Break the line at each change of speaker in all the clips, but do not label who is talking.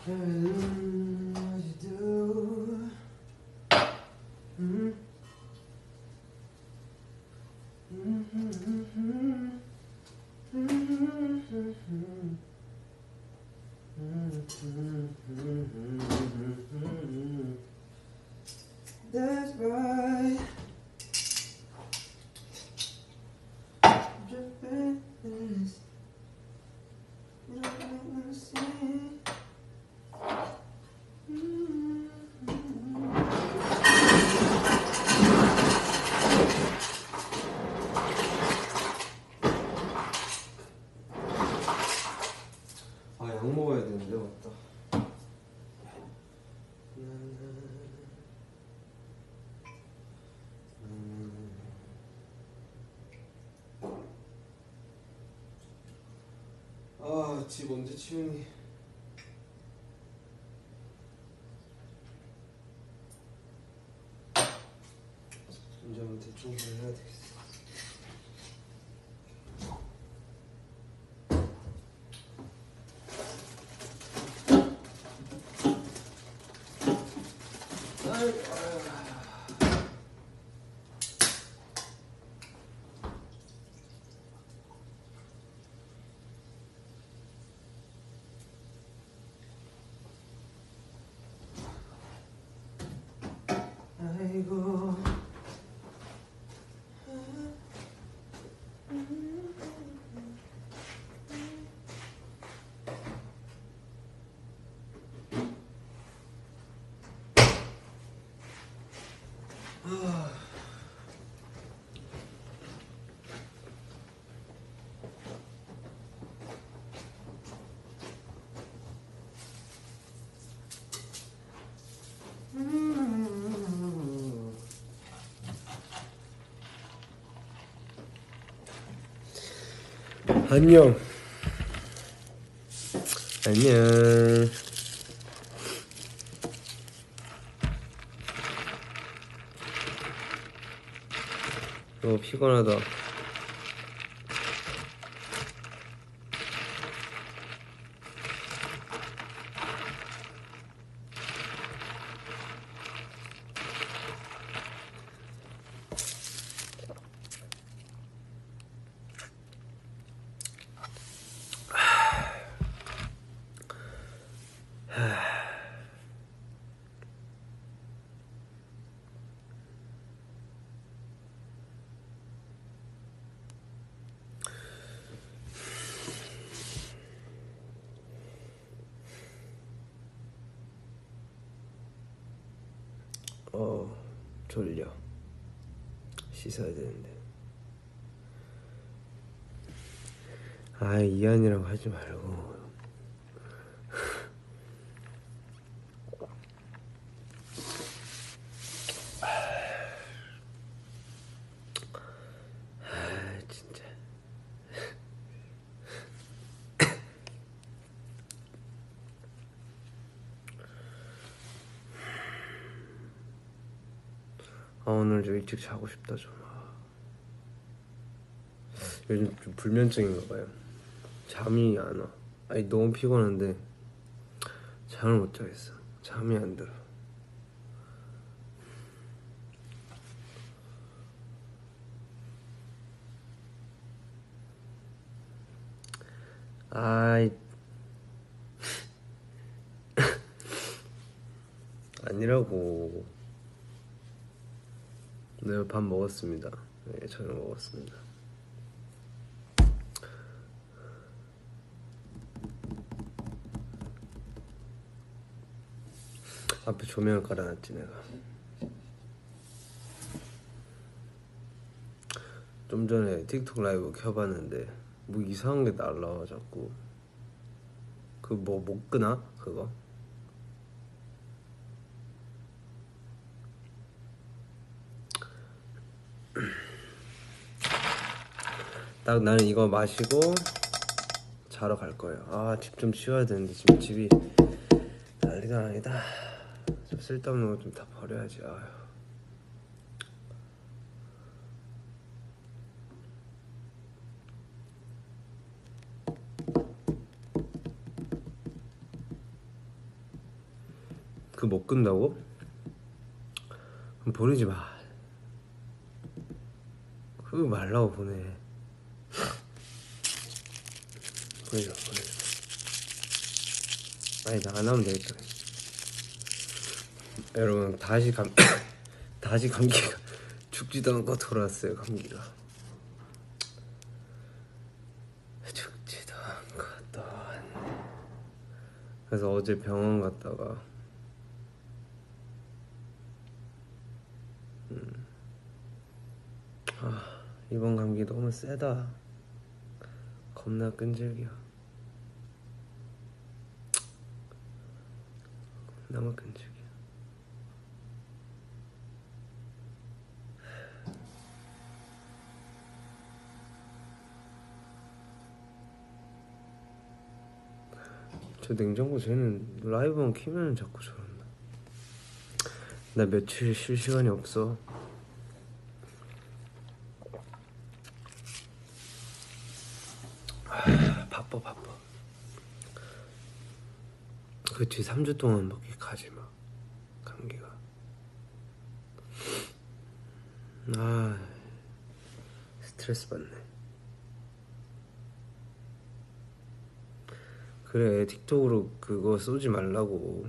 That's right. 아, 약 먹어야 되는데, 맞다. 아, 집 언제 치우니? 이제는 대충 잘 해야 되겠어. 아이고. 안녕. 안녕. 너무 피곤하다. 졸려. 씻어야 되는데. 아, 이한이라고 하지 말고. 아, 진짜. 아, 오늘 좀 일찍 자고 싶다 좀. 요즘 좀 불면증인가 봐요. 잠이 안 와. 아니, 너무 피곤한데 잠을 못 자겠어. 잠이 안 들어. 아이. 아니라고. 네, 밥 먹었습니다. 네, 저녁 먹었습니다. 앞에 조명을 깔아놨지 내가. 좀 전에 틱톡 라이브 켜봤는데 뭐 이상한 게 날라와 자꾸. 그 뭐 못 끄나? 그거? 딱 나는 이거 마시고 자러 갈 거예요. 아, 집 좀 치워야 되는데 지금 집이 난리가 아니다. 좀 쓸데없는 거 좀 다 버려야지. 아휴. 그 못 끈다고? 그럼 보내지 마. 그거 말라고 보내. 보내줘. 아니 나 안 하면 되겠다. 여러분 다시 감기가 죽지도 않고 돌아왔어요. 감기가 죽지도 않고 또 왔네. 그래서 어제 병원 갔다가 이번 감기 너무 세다. 겁나 끈질겨. 너무 끈질겨. 저 냉장고 쟤는 라이브만 키면 자꾸 저런다. 나 며칠 쉴 시간이 없어. 바빠. 그치 3주 동안 막 가지마. 감기가. 스트레스 받네. 그래 틱톡으로 그거 쏘지 말라고.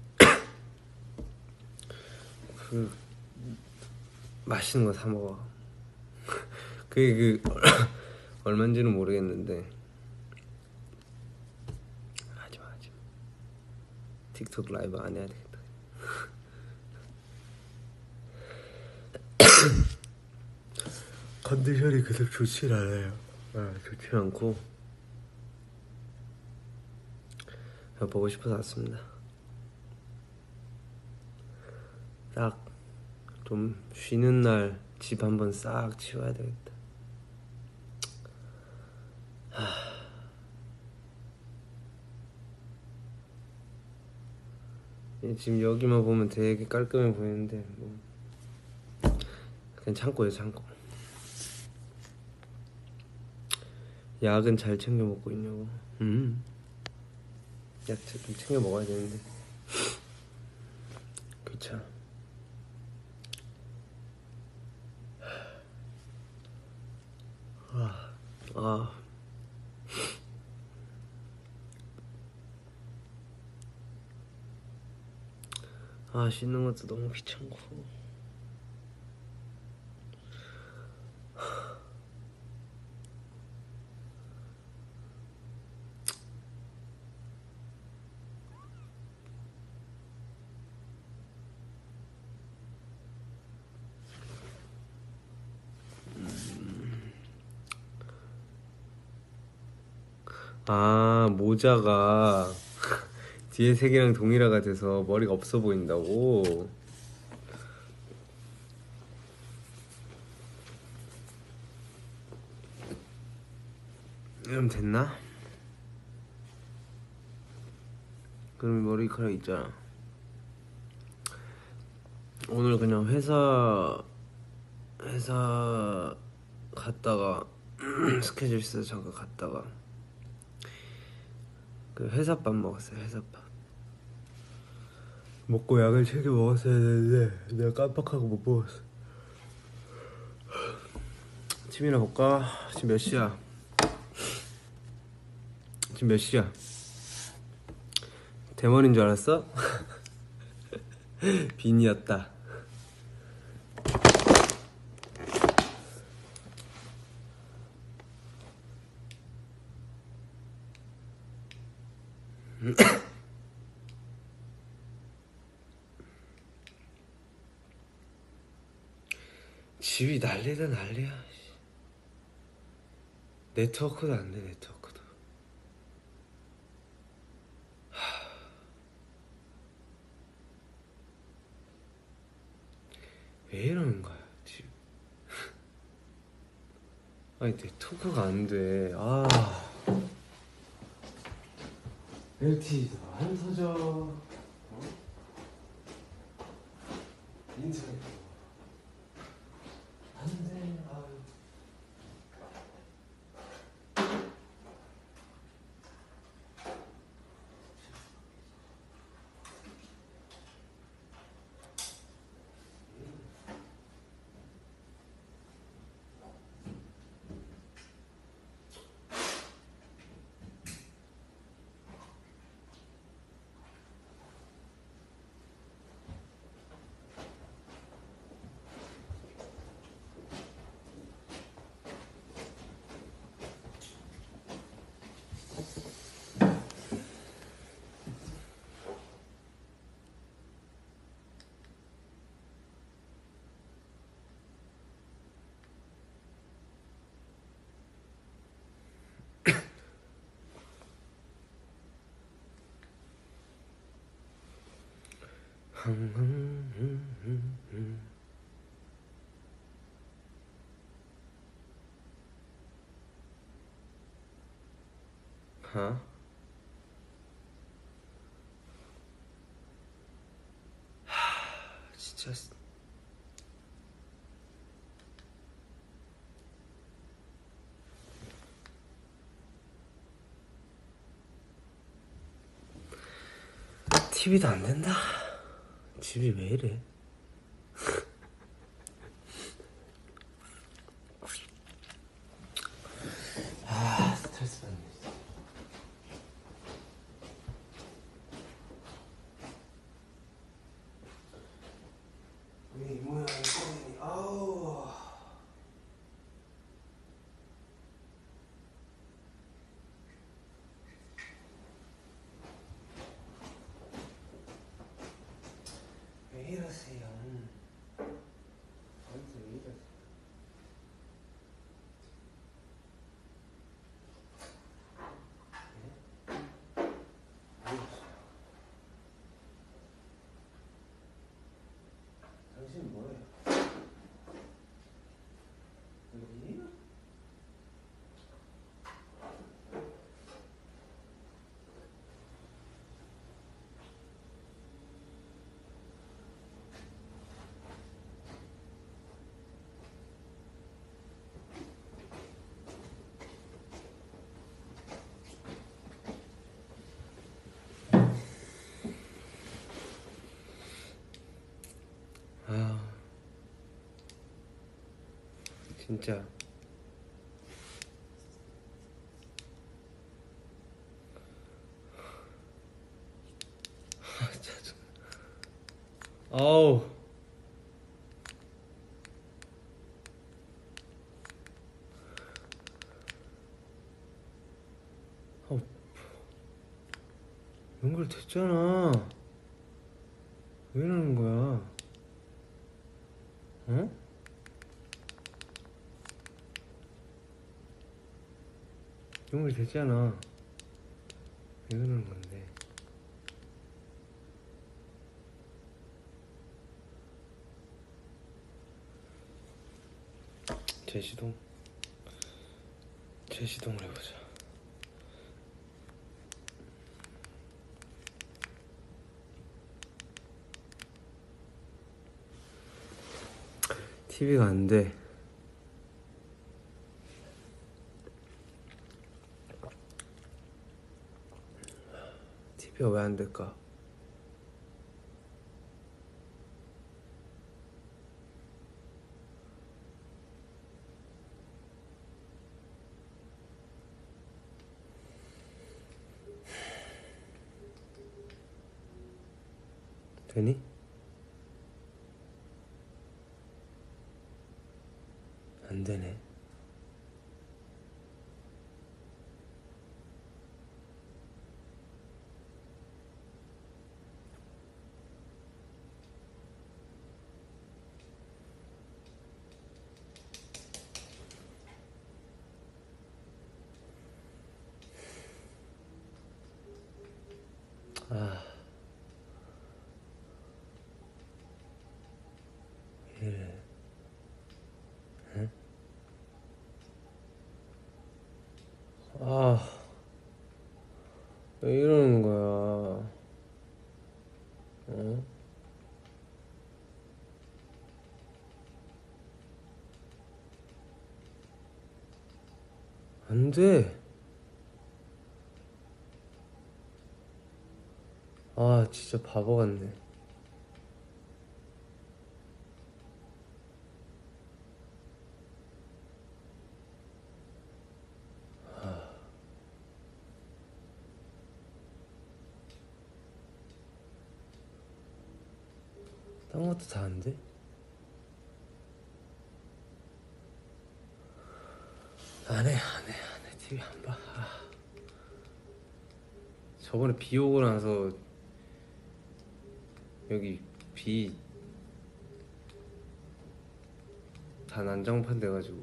그 맛있는 거 사 먹어. 그게 얼마인지는 모르겠는데 하지마. 틱톡 라이브 안 해야 되겠다. 컨디션이 그닥 좋진 않아요. 좋진 않고 그냥 보고 싶어서 왔습니다. 딱 좀 쉬는 날 집 한번 싹 치워야 되겠다. 지금 여기만 보면 되게 깔끔해 보이는데 뭐 그냥 창고예요. 창고. 약은 잘 챙겨 먹고 있냐고. 약 좀 챙겨 먹어야 되는데 귀찮아. 씻는 것도 너무 귀찮고. 모자가 뒤에 색이랑 동일화가 돼서 머리가 없어 보인다고? 이러면 됐나? 그럼 머리카락 있잖아. 오늘 그냥 회사 갔다가 스케줄 있어서 잠깐 갔다가 그 회사밥 먹었어요. 회사밥 먹고 약을 챙겨 먹었어야 되는데 내가 깜빡하고 못 먹었어. 팀이나 볼까? 지금 몇 시야? 대머리인 줄 알았어? 빈이었다. 집이 난리다 난리야. 네트워크도 안 돼. 네트워크도. 왜 이러는 거야 지금. 아니 네트워크가 안 돼. LTE도 안 터져. 인터넷도 안 돼. 어? 진짜 TV도 안 된다. 집이 왜 이래? 아, 스트레스 받네. 왜 이 모양이 꼬이니? 아우. 왜 이러세요? 저한테 왜 이러세요? 당신 뭐예요? 여기? 아, 진짜. 아, 짜증. 아우. 아우, 연결됐잖아. 왜 이러는 거야? 어? 연결됐잖아. 왜 그러는 건데? 재시동. 재시동을 해보자. TV가 안 돼. TV가 왜 안 될까? 되니? 안 되네. 아, 왜 이래? 응? 아, 왜 이러는 거야? 어? 안 돼. 아, 진짜 바보 같네. 딴 것도 다 안 돼? 안 해, 안 해, 안 해. TV 안 봐. 아. 저번에 비 오고 나서 여기 비 다 난장판 돼가지고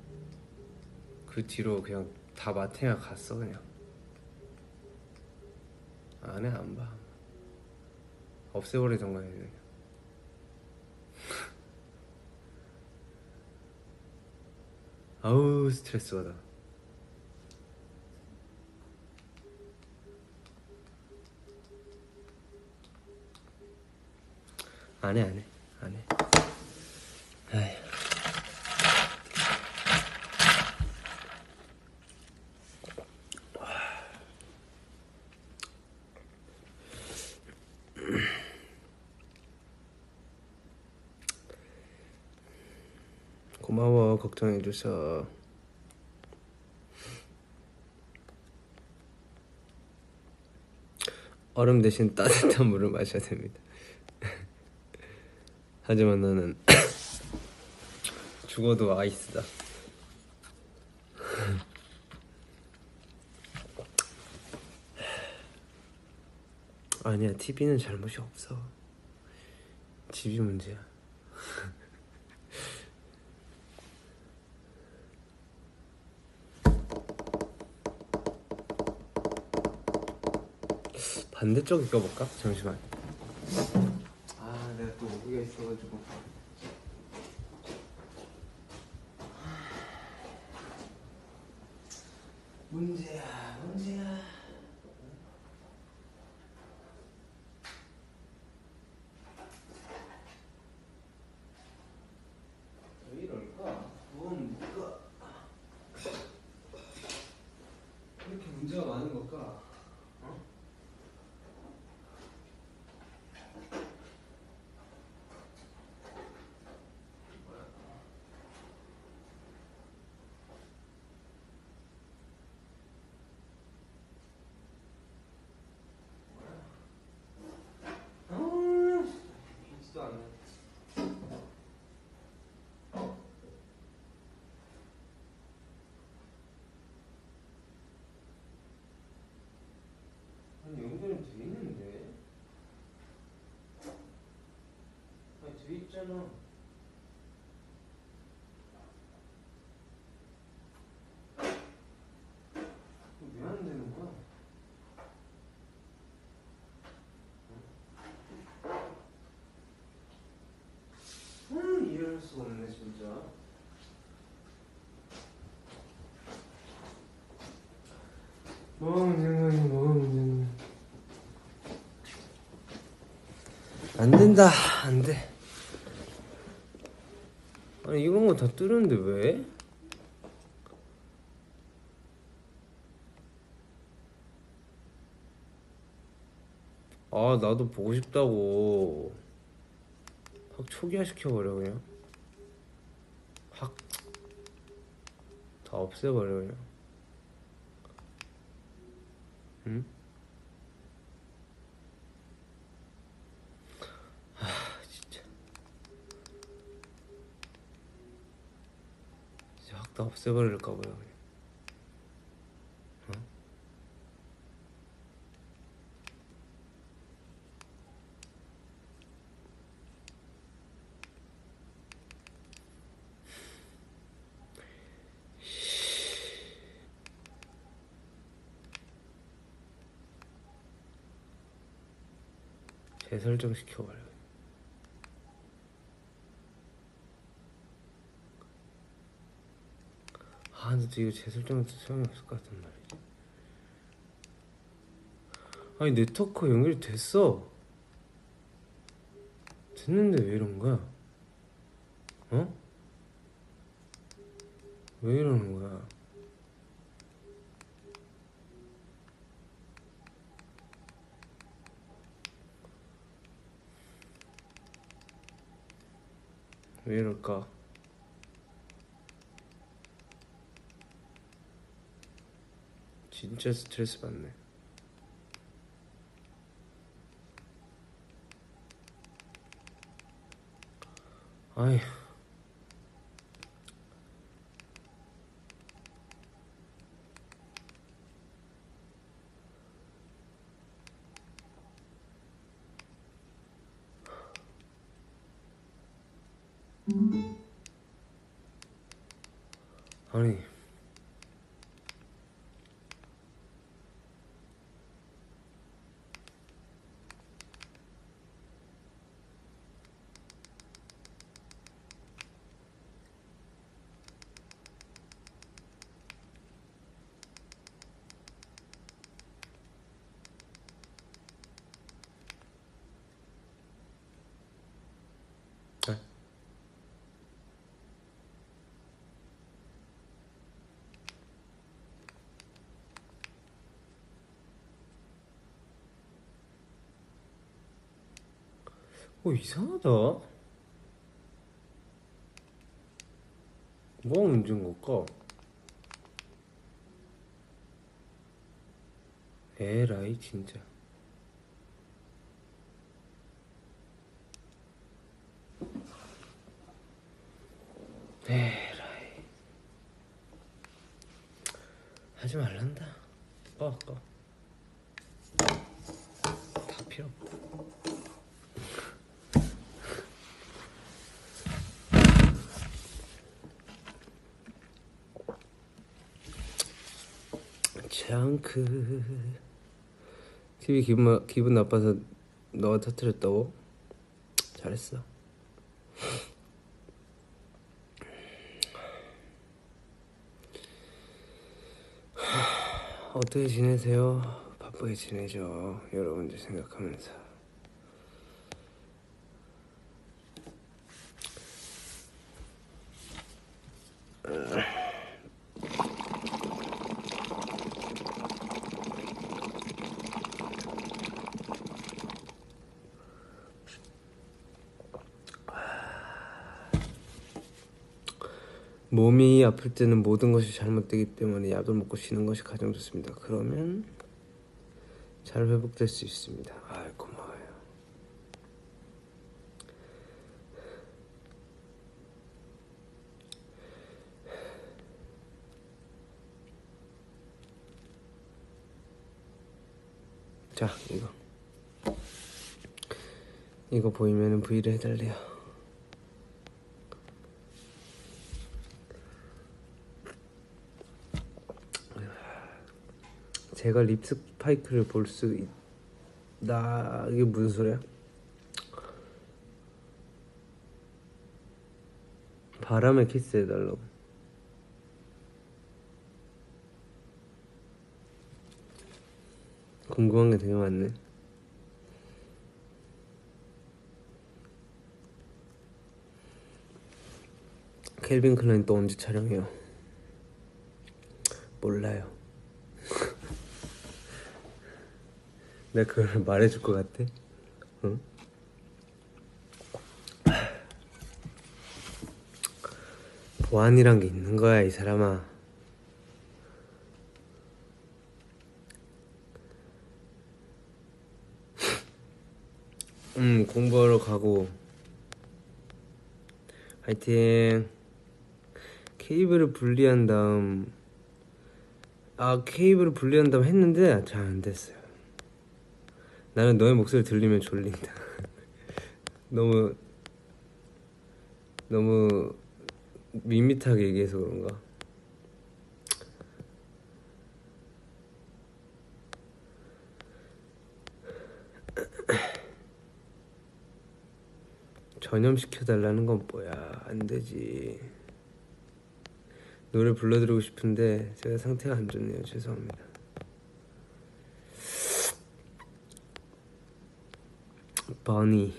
그 뒤로 그냥 다 마탱이가 갔어 그냥. 안 해, 안 봐. 없애버리던가 해. 아우 스트레스 받아. 안해 안해 안해. 아휴. 고마워 걱정해줘서. 얼음 대신 따뜻한 물을 마셔야 됩니다. 하지만 나는 죽어도 아이스다. 아니야, TV는 잘못이 없어. 집이 문제야. 반대쪽에 껴볼까? 잠시만. 아, 내가 또 오기가 있어가지고. 문제야, 문제야. 왜 이럴까? 뭔가 이렇게 문제가 많은 걸까? 보이지도 않네. 아니 연결은 돼 있는데. 아니 돼 있잖아. 왜 안 되는 거야? 이해할 수가 없네 진짜. 뭐가 문제는 안 된다. 안 돼. 아니 이런 거 다 뜨는데 왜? 아 나도 보고 싶다고. 확 초기화 시켜버려 그냥. 확 다 없애버려 그냥. 응? 아 진짜. 진짜 확 다 없애버릴까 봐요 그냥. 어? 재설정 시켜버려. 아 근데 이거 재설정해도 소용이 없을 것 같단 말이지. 아니 네트워크 연결이 됐어. 됐는데 왜 이런 거야? 어? 왜 이러는 거야? 왜 이럴까? 진짜 스트레스 받네. 아이. 아니 이상하다. 뭐가 문제인 걸까? 에라이 진짜. 에라이. 하지 말란다. 꺼. 다 필요 없다. 샹크. TV 기분 나빠서 너가 터뜨렸다고? 잘했어. 어떻게 지내세요? 바쁘게 지내죠. 여러분들 생각하면서. 몸이 아플 때는 모든 것이 잘못되기 때문에 약을 먹고 쉬는 것이 가장 좋습니다. 그러면 잘 회복될 수 있습니다. 아이, 고마워요. 자, 이거 보이면은 V를 해달래요. 제가 립 스파이크를 볼 수 있다. 이게 무슨 소리야? 바람에 키스해달라고. 궁금한 게 되게 많네. 켈빈 클라인 또 언제 촬영해요? 몰라요. 내가 그걸 말해줄 것 같아? 응? 보안이란 게 있는 거야, 이 사람아. 공부하러 가고. 화이팅. 케이블을 분리한 다음 했는데 잘 안 됐어요. 나는 너의 목소리 들리면 졸린다. 너무 밋밋하게 얘기해서 그런가? 전염시켜달라는 건 뭐야? 안 되지. 노래 불러드리고 싶은데 제가 상태가 안 좋네요. 죄송합니다. 버니.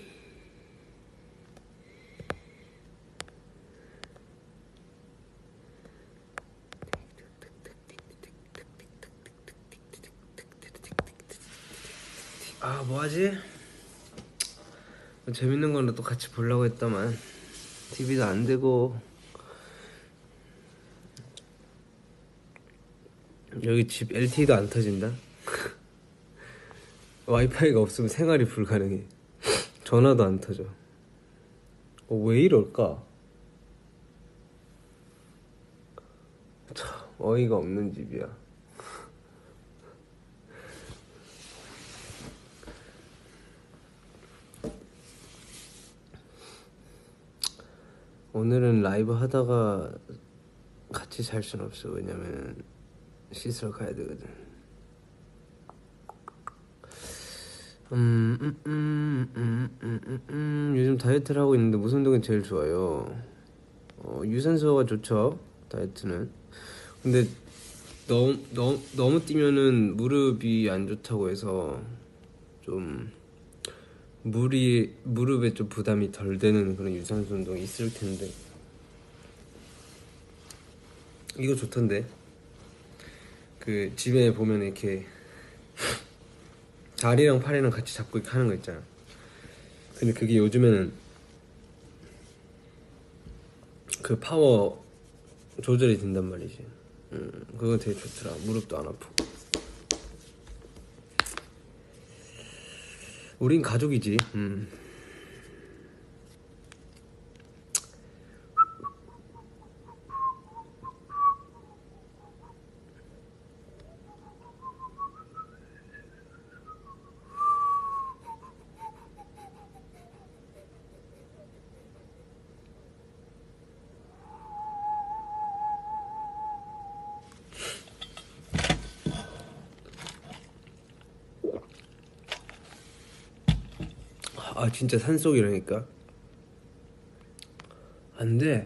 아, 뭐하지? 재밌는 거는 또 같이 보려고 했더만 TV도 안 되고. 여기 집 LTE도 안 터진다. 와이파이가 없으면 생활이 불가능해. 전화도 안 터져. 왜 이럴까? 참 어이가 없는 집이야. 오늘은 라이브 하다가 같이 잘 순 없어. 왜냐면 씻으러 가야 되거든. 요즘 다이어트를 하고 있는데 무슨 운동이 제일 좋아요? 유산소가 좋죠, 다이어트는. 근데 너무 뛰면은 무릎이 안 좋다고 해서 좀 무릎에 좀 부담이 덜 되는 그런 유산소 운동이 있을 텐데 이거 좋던데. 그 집에 보면 이렇게 다리랑 팔이랑 같이 잡고 이렇게 하는 거 있잖아. 근데 그게 요즘에는 그 파워 조절이 된단 말이지. 그거 되게 좋더라. 무릎도 안 아프고. 우린 가족이지. 아 진짜 산속이라니까. 안 돼.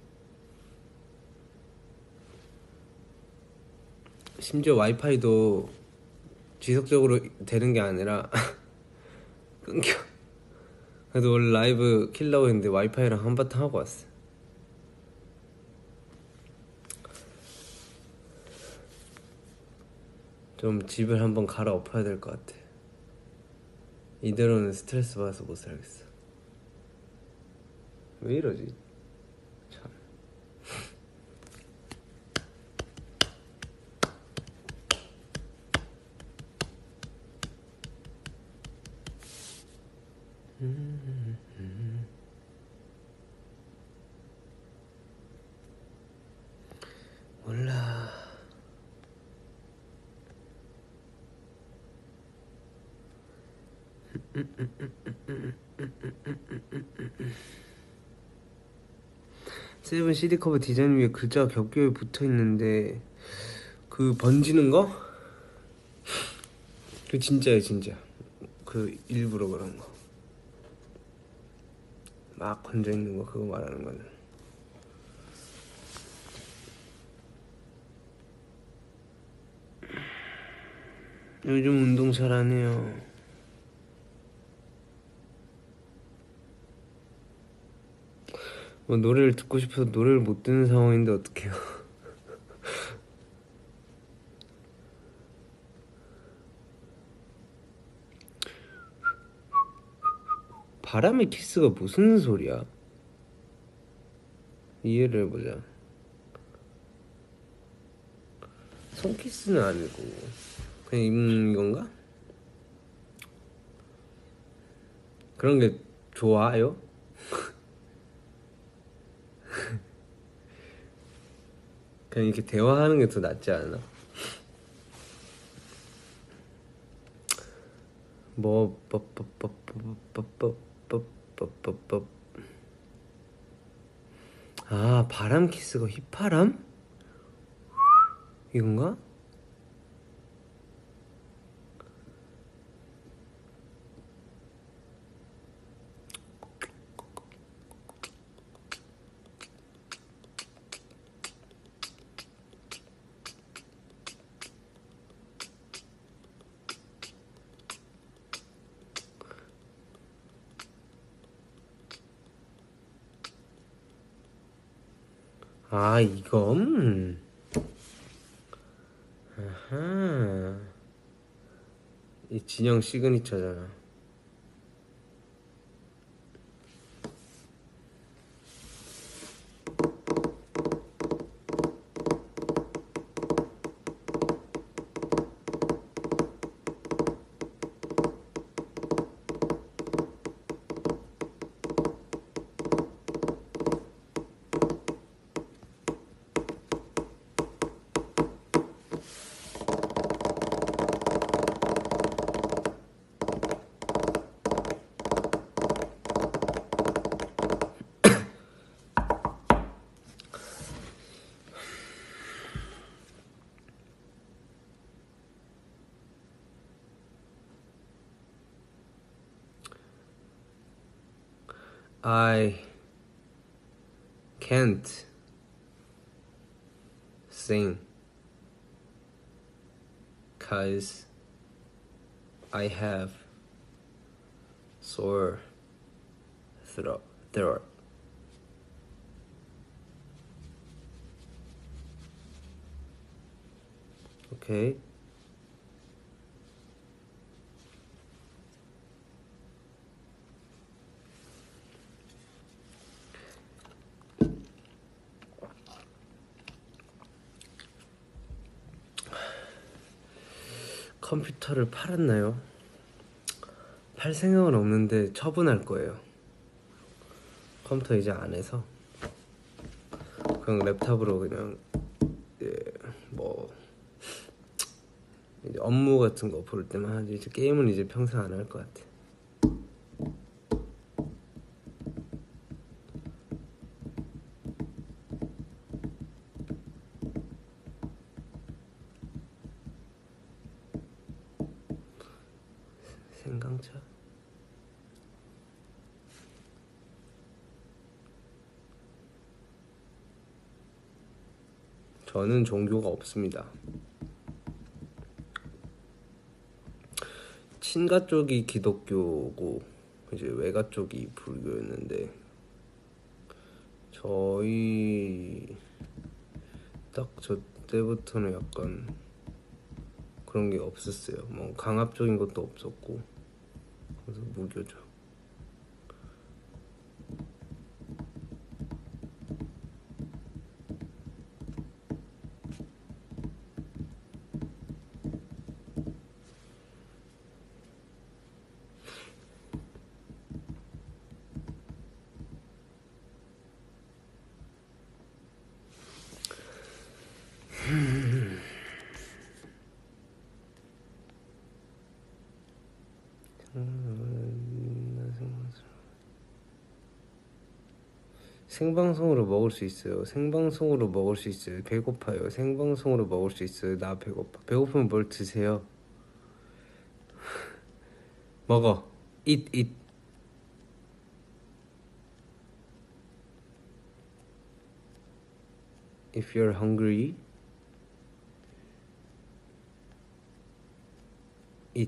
심지어 와이파이도 지속적으로 되는 게 아니라 끊겨. 그래도 원래 라이브 킬려고 했는데 와이파이랑 한바탕 하고 왔어. 좀 집을 한번 갈아엎어야 될 것 같아. 이대로는 스트레스 받아서 못 살겠어. 왜 이러지? 참. 몰라. 세븐 CD 커버 디자인 위에 글자가 겹겹이 붙어 있는데 그 번지는 거? 그 진짜야 진짜. 그 일부러 그런 거. 막 건져 있는 거 그거 말하는 거는. 요즘 운동 잘 안 해요. 뭐 노래를 듣고 싶어서 노래를 못 듣는 상황인데 어떡해요. 바람의 키스가 무슨 소리야? 이해를 해보자. 손키스는 아니고 그냥 입는 건가? 그런 게 좋아요? 그냥 이렇게 대화하는 게 더 낫지 않나? 뭐 아, 바람 키스가 휘파람? 이건가? 아, 이거? 아하. 이 진영 시그니처잖아. I can't sing cause I have sore throat. 오케이. 컴퓨터를 팔았나요? 팔 생각은 없는데 처분할 거예요. 컴퓨터 이제 안 해서 그냥 랩탑으로 그냥 뭐 이제 업무 같은 거 볼 때만 하지 이제 게임은 이제 평생 안 할 것 같아. 생강차? 저는 종교가 없습니다. 친가 쪽이 기독교고 이제 외가 쪽이 불교였는데 저희 딱 저 때부터는 약간 그런 게 없었어요. 뭐 강압적인 것도 없었고 그래서 무교죠. 생방송으로 먹을 수 있어요. 생방송으로 먹을 수 있어요. 배고파요. 생방송으로 먹을 수 있어요. 나 배고파. 배고프면 뭘 드세요. 먹어. Eat, eat. If you're hungry, eat.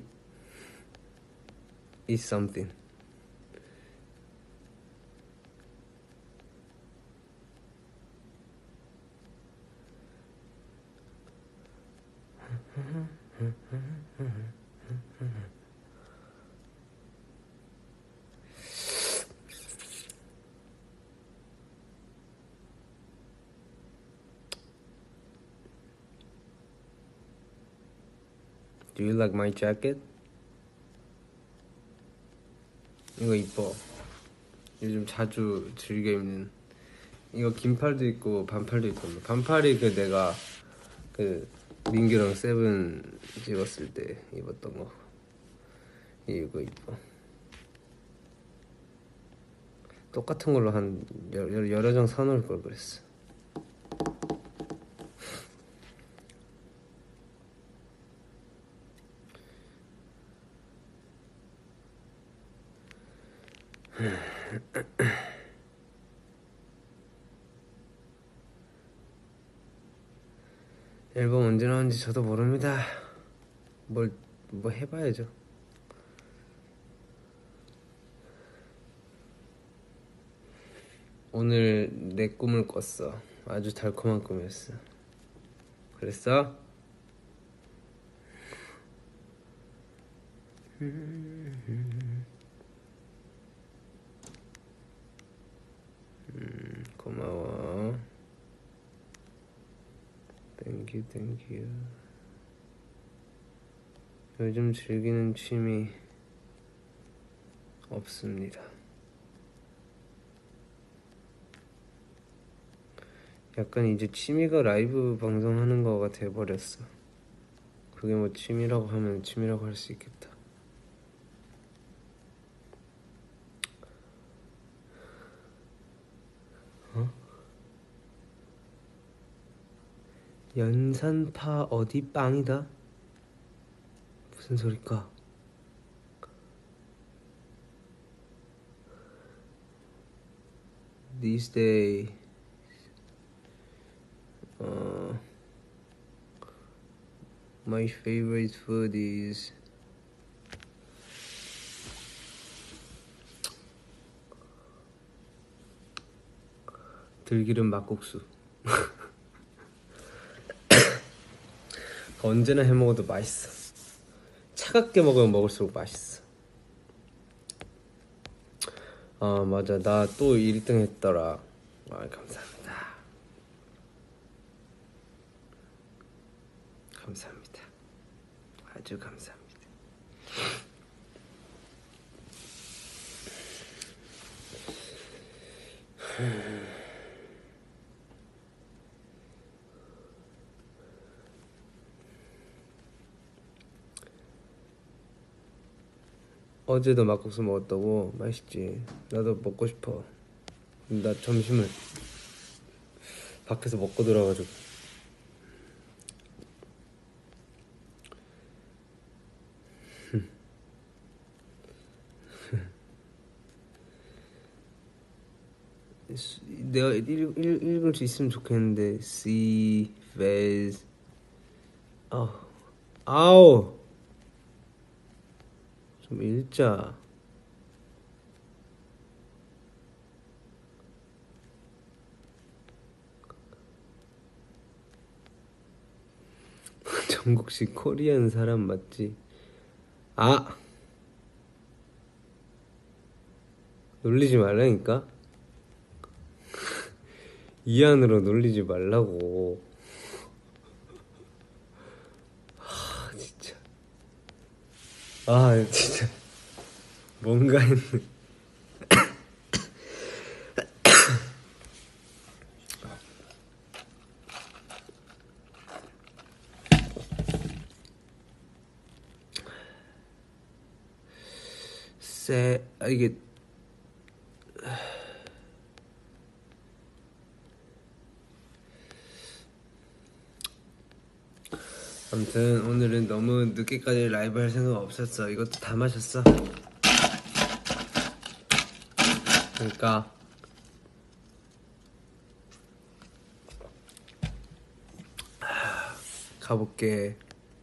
Eat something. Do you like my jacket? 이거 이뻐. 요즘 자주 즐겨 입는. 이거 긴팔도 있고 반팔도 있고. 반팔이 그 내가 그 민규랑 세븐 찍었을 때 입었던 거. 이거 이뻐. 똑같은 걸로 한 여러 장 사놓을 걸 그랬어. 앨범 언제 나오는지 저도 모릅니다. 뭐 해봐야죠. 오늘 내 꿈을 꿨어. 아주 달콤한 꿈이었어. 그랬어? 고마워. 땡큐 땡큐. 요즘 즐기는 취미 없습니다. 약간 이제 취미가 라이브 방송하는 거가 돼버렸어. 그게 뭐 취미라고 하면 취미라고 할 수 있겠다. 어? 연산파 어디 빵이다? 무슨 소리까? These days my favorite food is 들기름 막국수. 언제나 해먹어도 맛있어. 차갑게 먹으면 먹을수록 맛있어. 아 맞아, 나 또 1등 했더라. 아 감사합니다. 감사합니다. 아, 아주 감사합니다. 어제도 막국수 먹었다고? 맛있지. 나도 먹고 싶어. 나 점심을 밖에서 먹고 들어가지고. 내가 읽을 수 있으면 좋겠는데. C, Vez. 아우. 좀 읽자. 정국씨 코리안 사람 맞지? 아! 놀리지 말라니까? 이 안으로 놀리지 말라고. 진짜. 진짜. 뭔가 했네. 이게 아무튼 오늘은 너무 늦게까지 라이브 할 생각 없었어. 이것도 다 마셨어. 그러니까 가볼게.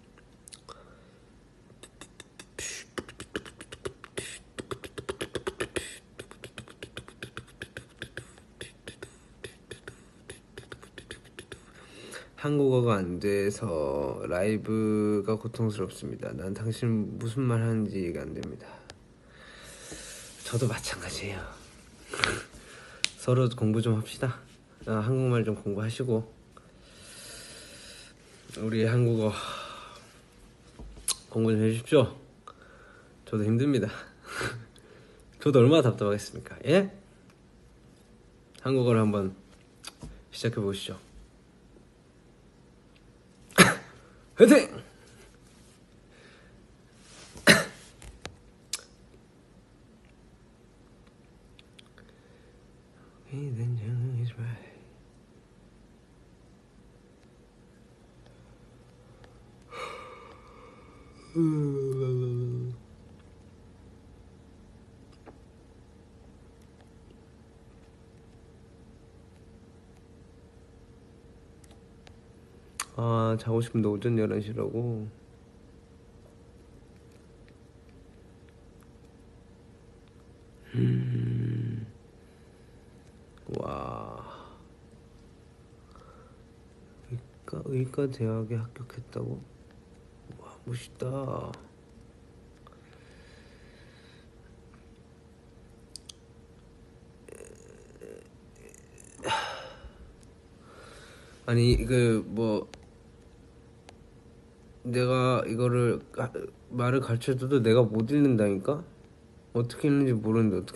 한국어가 안 돼서 라이브가 고통스럽습니다. 난 당신 무슨 말 하는지 이해가 안 됩니다. 저도 마찬가지예요. 서로 공부 좀 합시다. 한국말 좀 공부하시고 우리 한국어 공부 좀 해주십시오. 저도 힘듭니다. 저도 얼마나 답답하겠습니까? 예? 한국어를 한번 시작해 보시죠. 화이팅! 자고 싶은데 오전 11시라고? 와. 의과 대학에 합격했다고? 와, 멋있다. 아니 내가 이거를 말을 가르쳐줘도 내가 못 읽는다니까? 어떻게 읽는지 모르는데 어떻게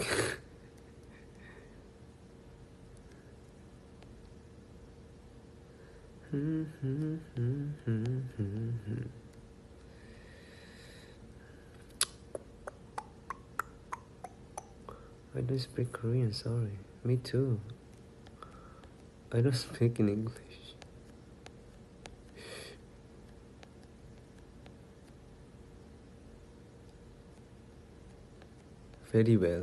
I don't speak Korean, sorry. Me too. I don't speak in English. Very well.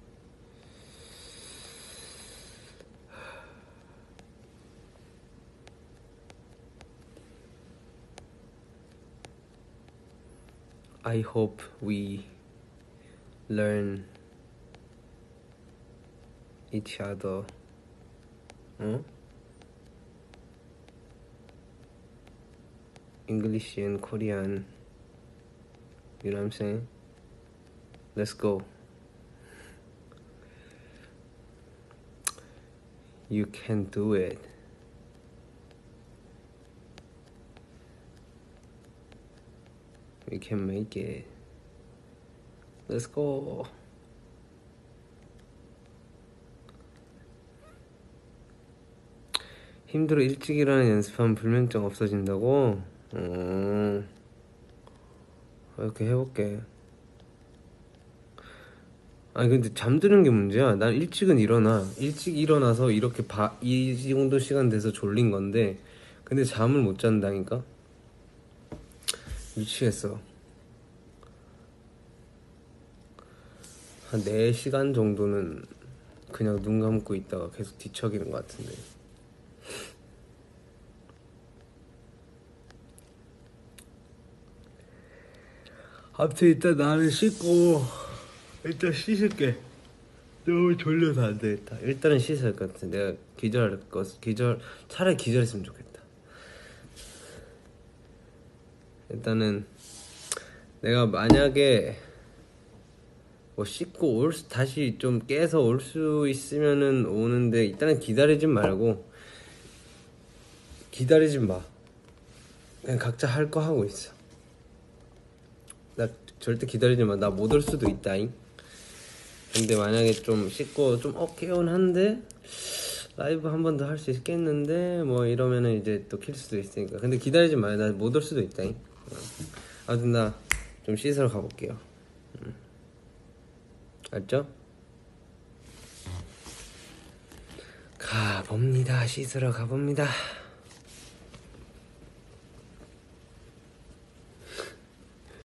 I hope we learn each other. English and Korean. You know what I'm saying? Let's go. You can do it. We can make it. Let's go. 힘들어 일찍 일어나는 연습하면 불면증 없어진다고? 이렇게 해볼게. 아니 근데 잠드는 게 문제야. 난 일찍은 일어나. 일찍 일어나서 이렇게 이 정도 시간 돼서 졸린 건데 근데 잠을 못 잔다니까? 미치겠어. 한 4시간 정도는 그냥 눈 감고 있다가 계속 뒤척이는 것 같은데. 아무튼 일단 나는 씻고 일단 씻을게. 너무 졸려서 안 되겠다. 일단은 씻어야 할 것 같아. 내가 차라리 기절했으면 좋겠다. 일단은 내가 만약에 뭐 씻고 다시 좀 깨서 올 수 있으면은 오는데 일단은 기다리진 말고 기다리진 마. 그냥 각자 할 거 하고 있어. 나 절대 기다리지 마. 나 못 올 수도 있다잉. 근데 만약에 좀 씻고 좀 개운한데 라이브 한 번 더 할 수 있겠는데 뭐 이러면은 이제 또 킬 수도 있으니까. 근데 기다리지 마요. 나 못 올 수도 있다잉. 아무튼 나 좀 씻으러 가볼게요. 알죠? 가봅니다. 씻으러 가봅니다.